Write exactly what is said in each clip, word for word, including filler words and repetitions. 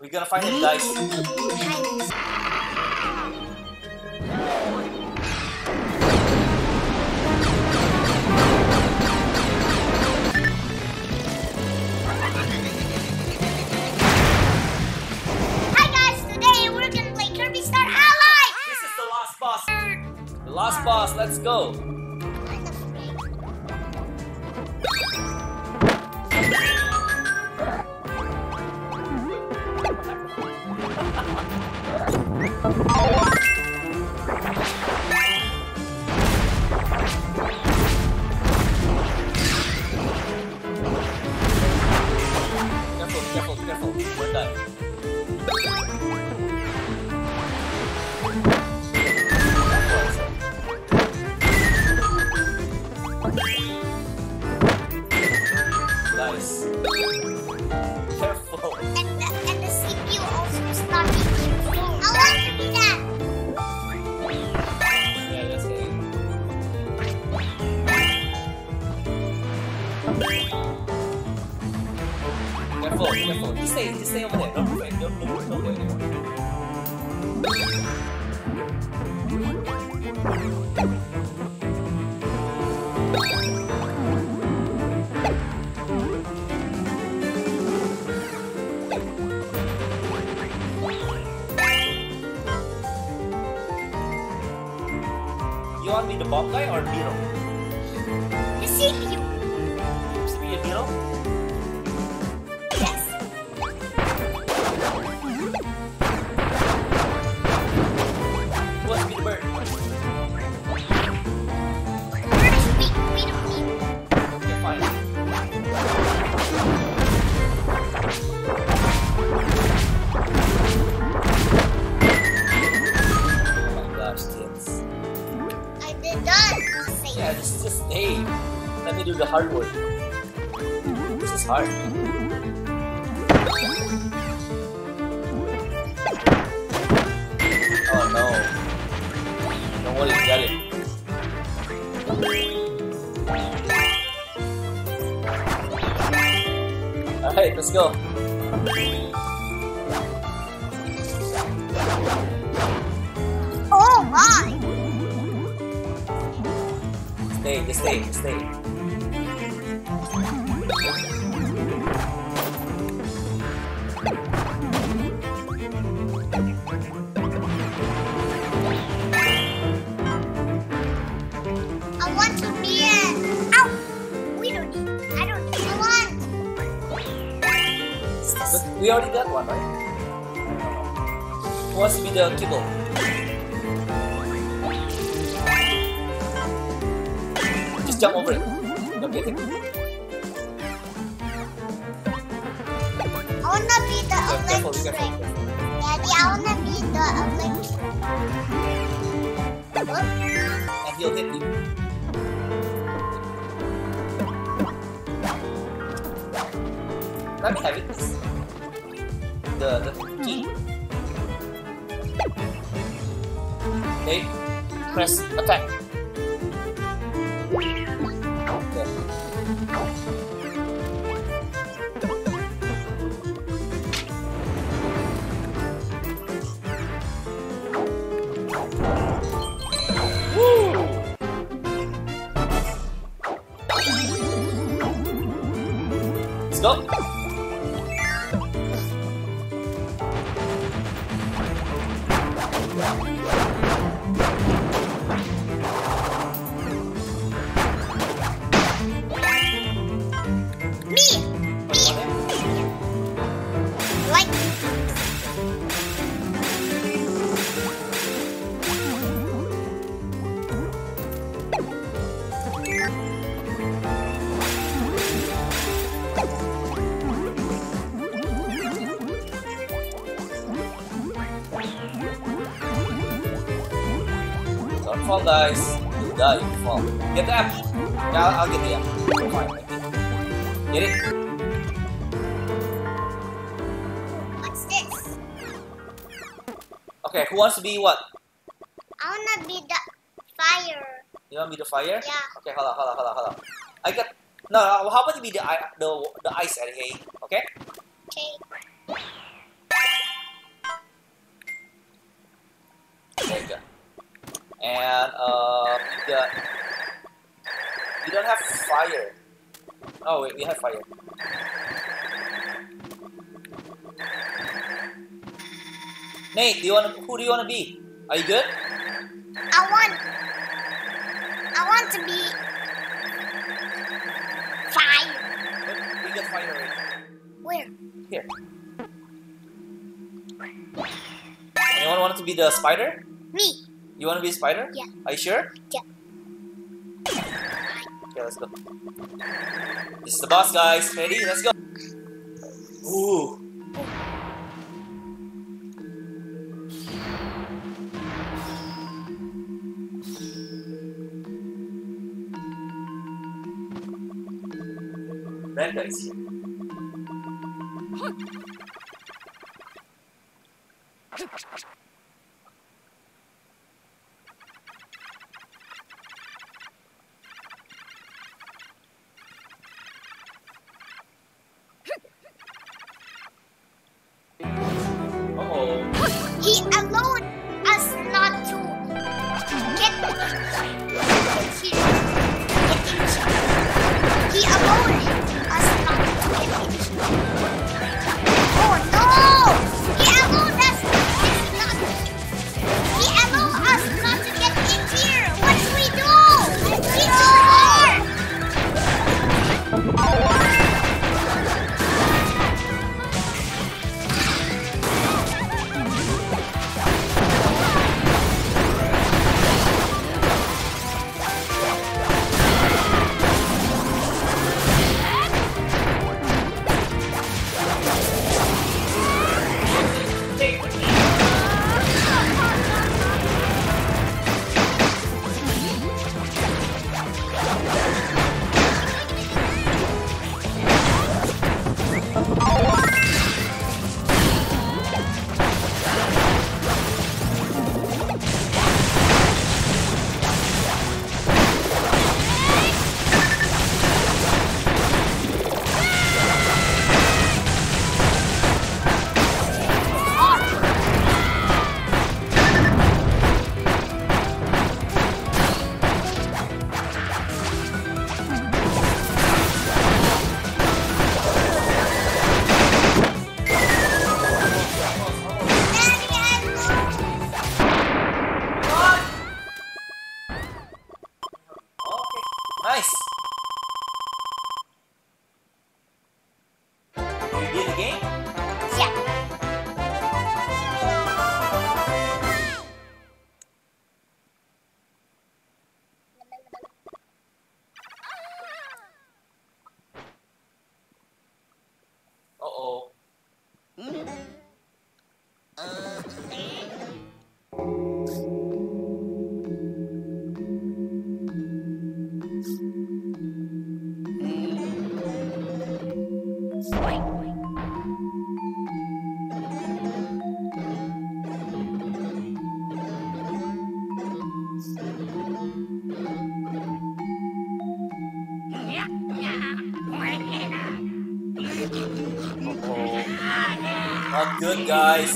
We're gonna find him, guys. Hi guys, today we're gonna play Kirby Star Allies! This is the last boss. The last boss, let's go. Careful, careful, careful. We're done. Nice. Careful. And the, and the C P U also started. I want to do that! Yeah, that's it. Careful, careful. Just stay, just stay over there. Don't move, don't move, don't go anymore. You want me the bomb guy or Beetle? The C P U! Seems to be a Beetle? Yes! Who wants to be the bird? First, we, we don't need. Okay, fine. Oh my gosh, kids. I did that! Say Yeah, just, just stay. Let me do the hard work. This is hard. Oh no. Don't worry, you got it. Alright, let's go. Oh my! Stay, just stay, just stay. I want to be a... Ow! We don't need. I don't need. I want. But we already got one, right? Who wants to be the kibble? Just jump over it. Okay, thank you. I wanna be the Careful, careful, be electric. careful. Daddy, I wanna be the electric. What? And he'll hit you. Let me have it. The, the key. Okay. Press attack. Okay. Woo! Let's go. Me! Me! Like... Don't fall, guys. You die if you fall. Get the app. Yeah, I'll, I'll get the app. Fine, thank you. Get it? What's this? Okay, who wants to be what? I wanna be the fire. You want to be the fire? Yeah. Okay, hold on, hold on, hold on, hold on. I got... No, no, how about you be the, i- the, the ice, okay? Okay? Okay. There you go. And uh, we got. We don't have fire. Oh wait, we have fire. Nate, do you want? Who do you want to be? Are you good? I want. I want to be fire. We got fire already. Where? Here. Anyone want to be the spider? Me. You want to be a spider? Yeah. Are you sure? Yeah. Okay, let's go. This is the boss, guys. Ready? Let's go. Ooh. Red guys here. Uh-oh. He allowed us not to get here. He allowed us not to get Oh no! He allowed us not. He allowed us not to get in here. What do we do? We do Nice. You beat the game? Yeah. Uh-oh. Not good, guys.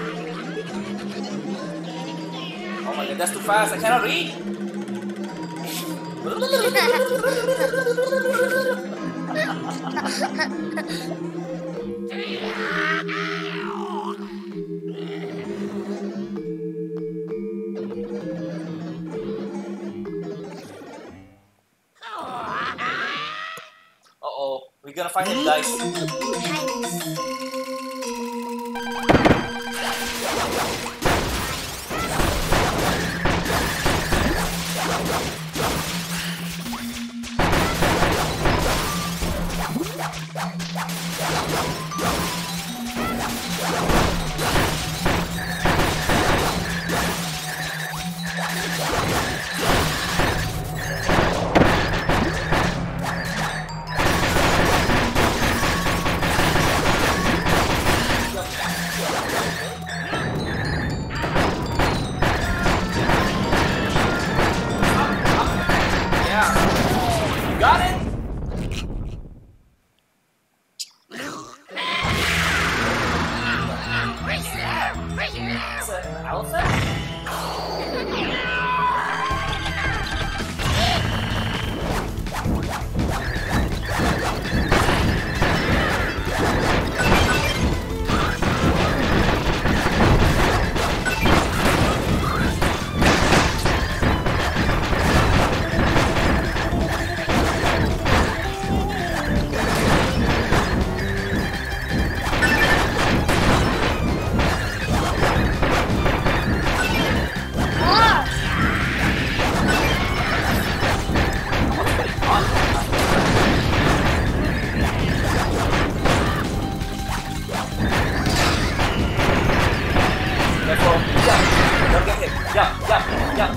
Oh my god, that's too fast. I cannot read. Uh-oh. We're gonna find him, guys. Got it? Is that an elephant?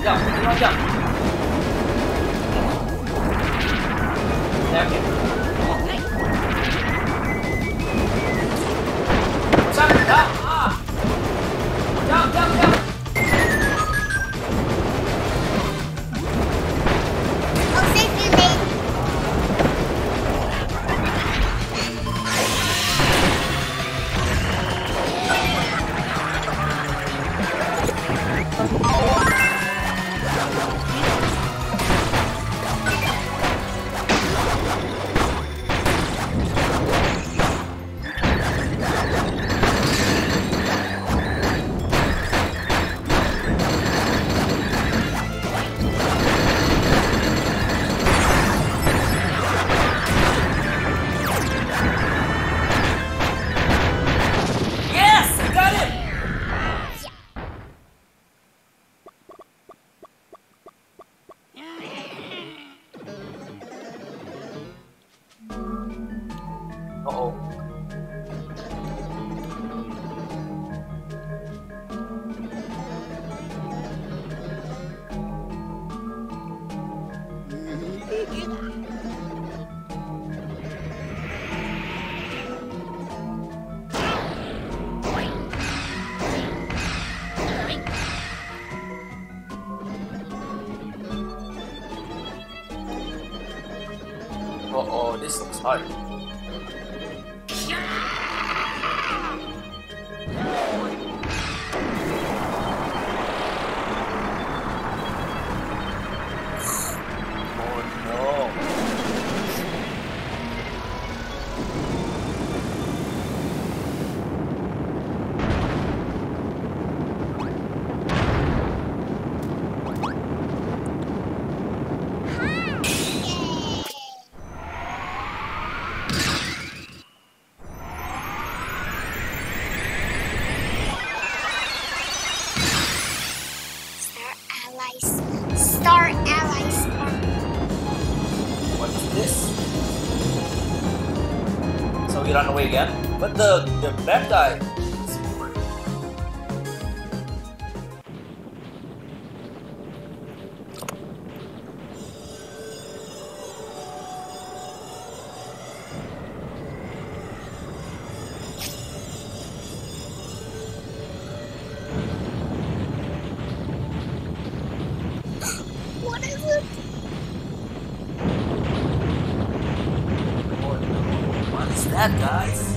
jump, you wanna jump. Damn it. Jump, jump, ah! Jump, jump, jump! I'll save you, Nate. Yes! I got it! Uh-oh. Uh-oh, this looks hard. Oh Star Allies. Star Allies. What is this? So we run away again? But the, the bad guy is important. What is it? Oh, no. What is that, guys?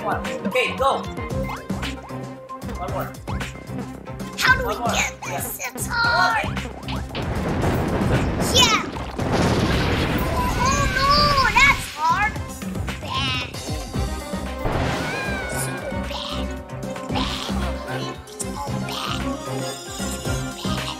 on. Okay, go. One more. How do we One more. get this? Yes. It's hard. Yeah. Oh no, that's hard. Bad. Super bad. Bad. It's all bad. Bad.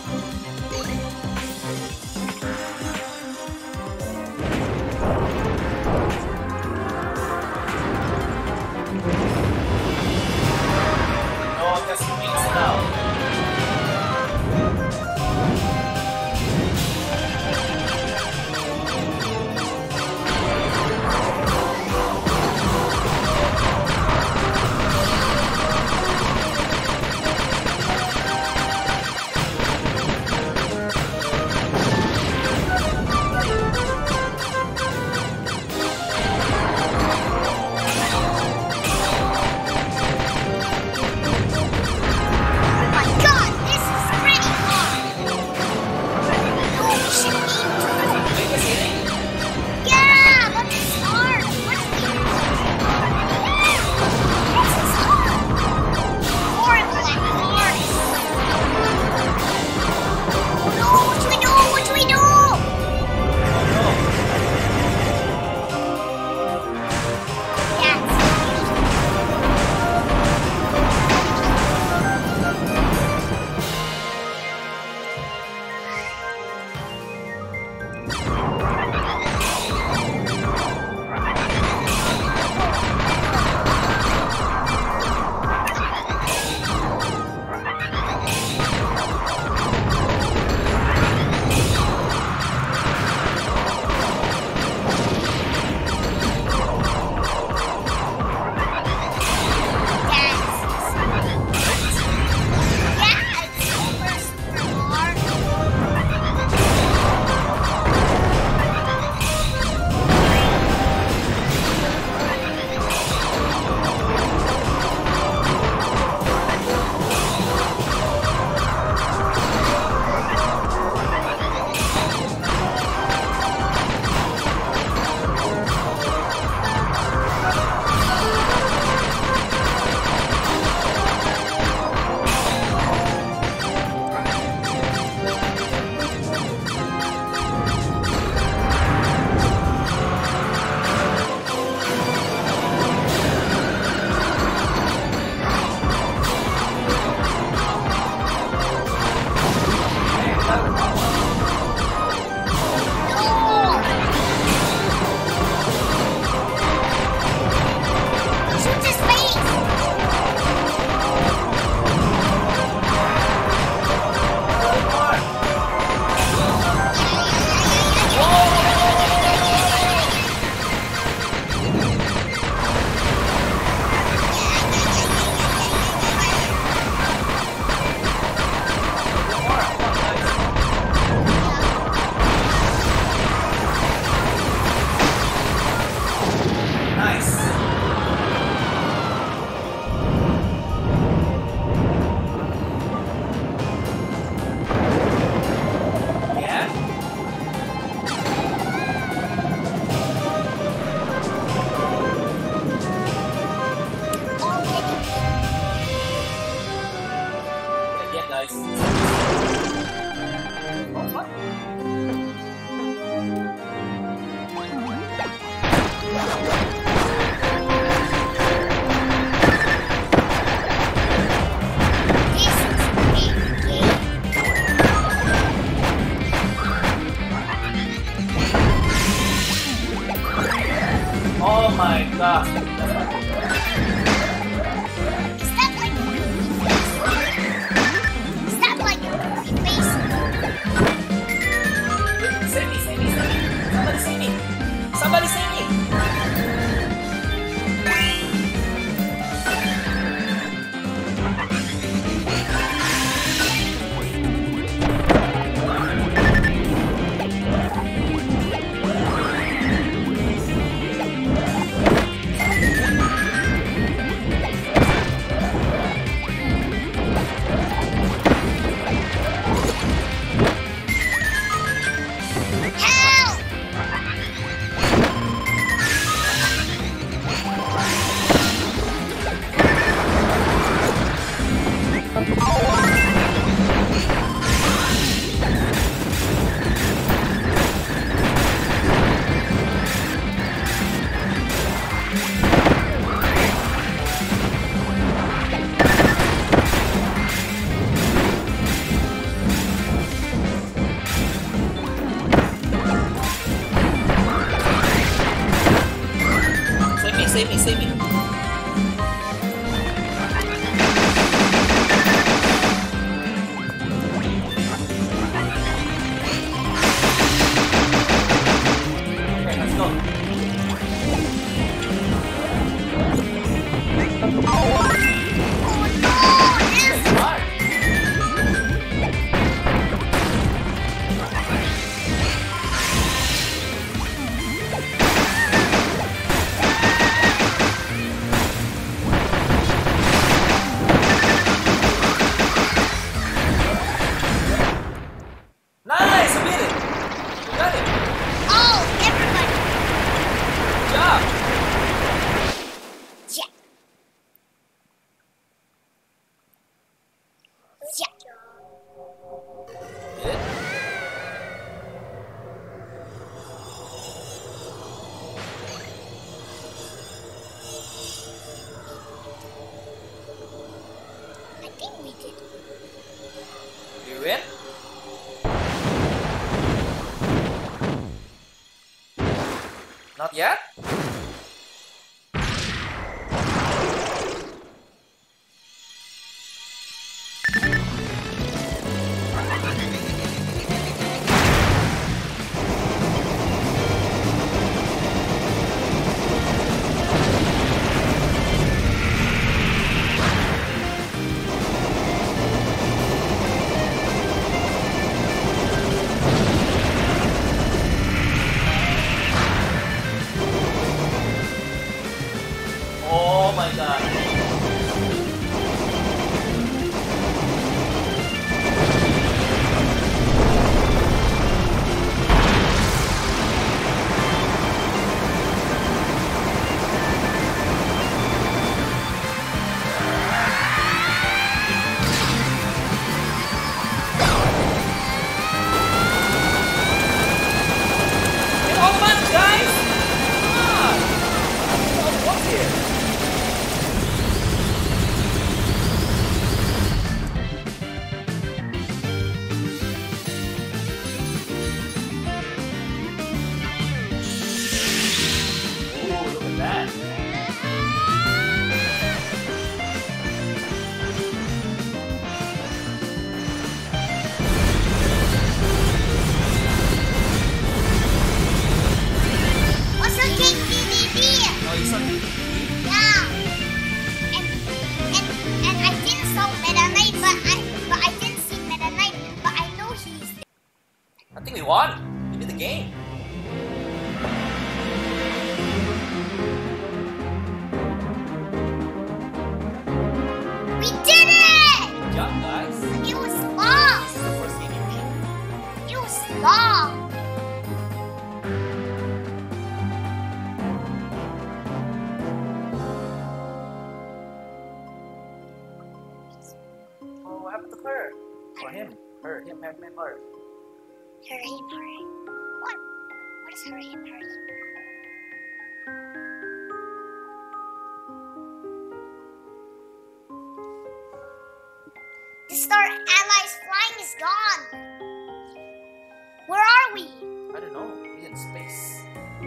No, just wings now. Oh my god, this is pretty hard. Oh, we should aim too. Make us hitting. Yeah, but it's hard. What's the This is hard. Horrible and hard. Oh no, what should we do? What should we do? That's Shoot his face! Nice. Yeah? Yeah, guys. Oh, what? This is a big game. Oh my gosh. Is that like a movie face? Is that like a movie face? Save me, save me, save me. Somebody save me. Somebody save me. Nice, we did it! We got it! Oh, everybody! Good job! Yeah. Yeah. Did it? I think we did. You win? Not yet? Oh my god. Get all the buttons, guys! Come on! Get all the buttons here. Ooh, look at that. What's your King D V D? Oh, you saw me? Yeah. And and and I didn't saw Meta Knight, but I but I didn't see Meta Knight, but I know he's there. I think we won. We did the game. We did it! Good job, guys. It was long. This is the first game you beat. It was long. Oh, what happened to her? Or him? Her, him, him, him, her. Her, him, her. What? What is her, him, her? The Star Allies flying is gone. Where are we? I don't know. We're in space.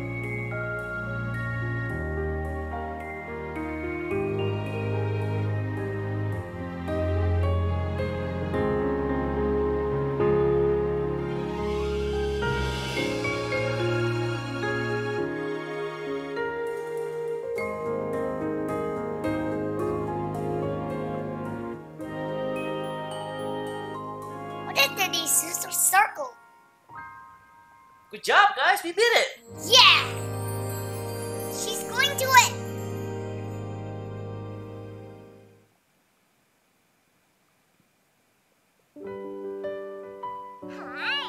What is the this circle? Good job, guys. We did it. Yeah! She's going to it. Hi.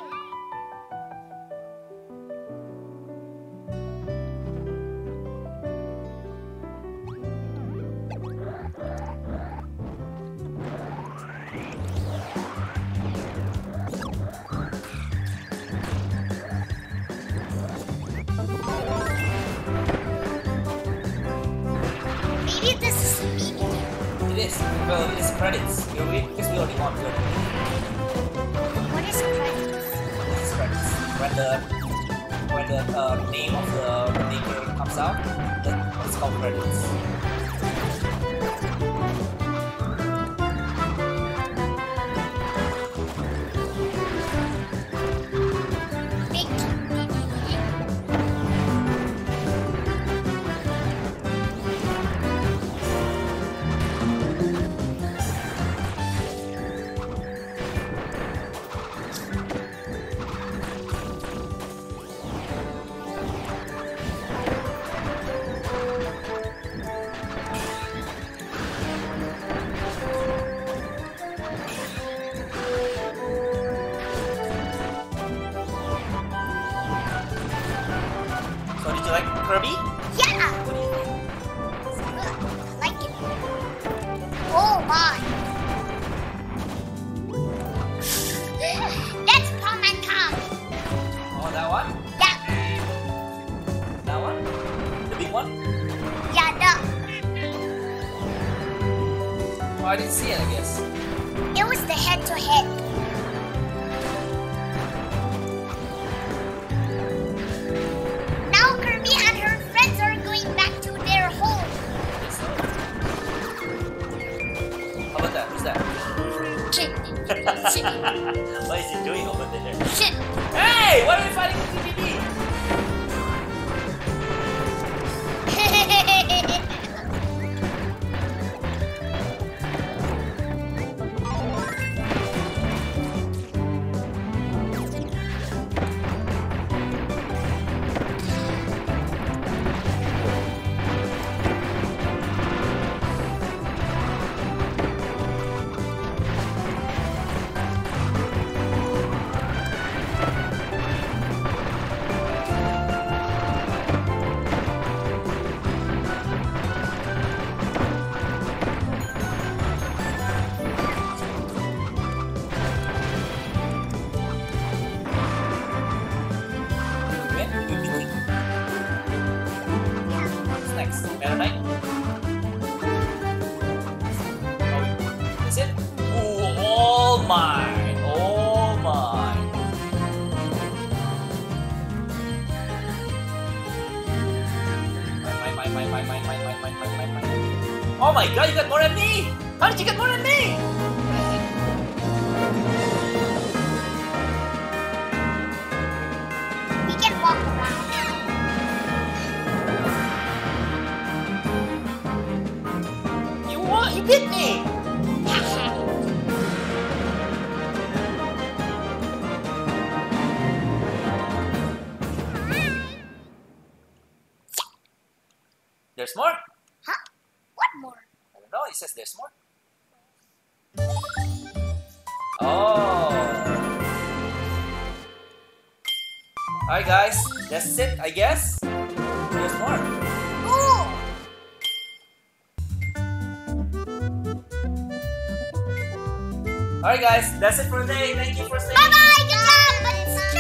Maybe this is the beginning. It is. Well, it is credits. We already, because we already won. We already What is credits? This is credits. When the when the uh, name of the maker comes out, the, it's no credits. So did you like Kirby? Yeah! What do you think? It's good. I like it. Oh my! That's Tom and Tom. Oh, that one? Yeah, That one? The big one? yeah, the. Oh, I didn't see it, I guess. It was the head to head. Now Kirby and her friends are going back to their home. I guess so. How about that? Who's that? Shit. What is he doing over there? Shit. Hey! Why are you fighting with T V B? Next, Meta Knight. Oh, that's it? Ooh, all mine! All mine! Mine, mine, mine, mine, mine, mine, mine, mine, mine, mine, mine, mine. Oh my god, you got more than me! How did you get more than me? We can walk around. You what? You beat me! There's more? Huh? What more? I don't know, it says there's more. Oh. Alright guys, that's it I guess. There's more. Ooh! Alright guys, that's it for today. Thank you for staying. Bye bye! Good job! But